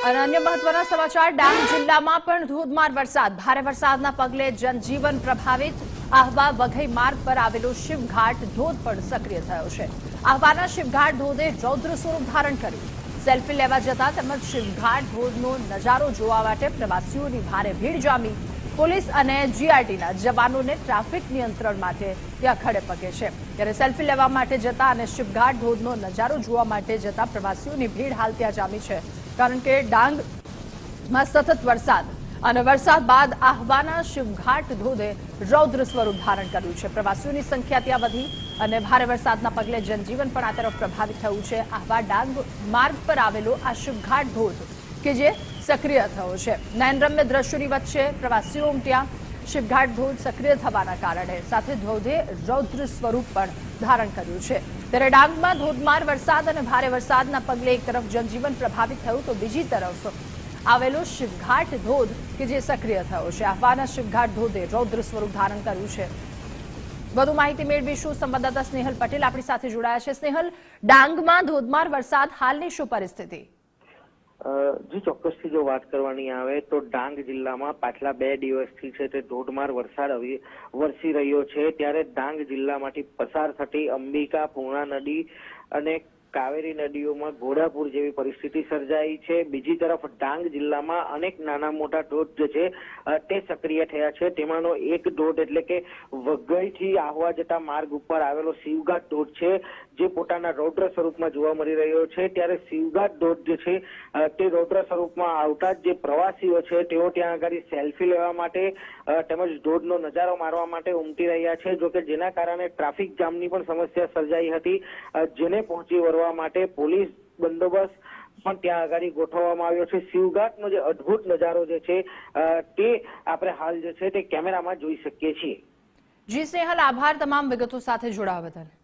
અને અન્ય મહત્વના સમાચાર ડાંગ જિલ્લામાં પણ ધોધમાર વરસાદ ભારે વરસાદના પગલે જનજીવન પ્રભાવિત આહવા વઘઈ માર્ગ પર આવેલો શિવઘાટ ધોધ પણ સક્રિય થયો છે। આહવાના શિવઘાટ ધોધે રૌદ્ર સ્વરૂપ ધારણ કર્યું। સેલ્ફી લેવા જતા તેમજ શિવઘાટ ધોધનો નજારો જોવા માટે પ્રવાસીઓની ભારે ભીડ જામી। પોલીસ અને જીઆરટીના જવાનોને ટ્રાફિક નિયંત્રણ માટે ત્યાં ખડે પગે છે। ત્યારે સેલ્ફી લેવા માટે જતા અને શિવઘાટ ધોધનો નજારો જોવા માટે જતા પ્રવાસીઓની ભીડ હાલ ત્યાં જામી છે, કારણ કે ડાંગમાં સતત વરસાદ અને વરસાદ બાદ આહવાના શિવઘાટ ધોધે રૌદ્ર સ્વરૂપ ધારણ કર્યું છે। પ્રવાસીઓની સંખ્યા ત્યાં વધી અને ભારે વરસાદના પગલે જનજીવન પણ આ તરફ પ્રભાવિત થયું છે। આહવા ડાંગ માર્ગ પર આવેલો આ શિવઘાટ ધોધ કે જે સક્રિય થયો છે। નયનરમ્ય દ્રશ્યોની વચ્ચે પ્રવાસીઓ ઉમટ્યા। શિવઘાટ ધોધ સક્રિય થવાના કારણે સાથે ધોધે રૌદ્ર સ્વરૂપ પણ ધારણ કર્યું છે। ત્યારે ડાંગમાં ધોધમાર વરસાદ અને ભારે વરસાદના પગલે એક તરફ જનજીવન પ્રભાવિત થયું તો બીજી તરફ આવેલો શિવઘાટ ધોધ કે જે સક્રિય થયો છે। આહવાના શિવઘાટ ધોધે રૌદ્ર સ્વરૂપ ધારણ કર્યું છે। વધુ માહિતી મેળવીશું। સંવાદદાતા સ્નેહલ પટેલ આપણી સાથે જોડાયા છે। સ્નેહલ, ડાંગમાં ધોધમાર વરસાદ, હાલની શું પરિસ્થિતિ? જી ચોક્કસથી જો વાત કરવાની આવે તો ડાંગ જિલ્લામાં પાછલા 2 દિવસથી છે તે ધોધમાર વરસાદ વરસી રહ્યો છે। ત્યારે ડાંગ જિલ્લામાંથી પસાર થતી અંબિકા, પૂર્ણા નદી અને કાવેરી નદીઓમાં ઘોડાપૂર જેવી પરિસ્થિતિ સર્જાઈ છે। બીજી તરફ ડાંગ જિલ્લામાં અનેક નાના મોટા ધોધ જે છે તે સક્રિય થયા છે। તેમાંનો એક ધોધ એટલે કે વઘઈથી આહવા જતા માર્ગ ઉપર આવેલો શિવઘાટ ધોધ છે, જે પોતાના રૌદ્ર સ્વરૂપમાં જોવા મળી રહ્યો છે। ત્યારે શિવઘાટ ધોધ જે છે તે રૌદ્ર સ્વરૂપમાં આવતા જ જે પ્રવાસીઓ છે તેઓ ત્યાં આગળ સેલ્ફી લેવા માટે તેમજ ધોધનો નજારો મારવા માટે ઉમટી રહ્યા છે। જોકે જેના કારણે ટ્રાફિક જામની પણ સમસ્યા સર્જાઈ હતી, જેને પહોંચી વળવા માટે પોલીસ બંદોબસ્ત પણ ત્યાં આગળ ગોઠવવામાં આવ્યો છે। શિવઘાટનો જે અદ્ભુત નજારો જે છે તે આપણે હાલ જે છે તે કેમેરામાં જોઈ શકીએ છીએ। જી સ્નેહલ, આભાર તમામ વિગતો સાથે જોડાવા બદલ।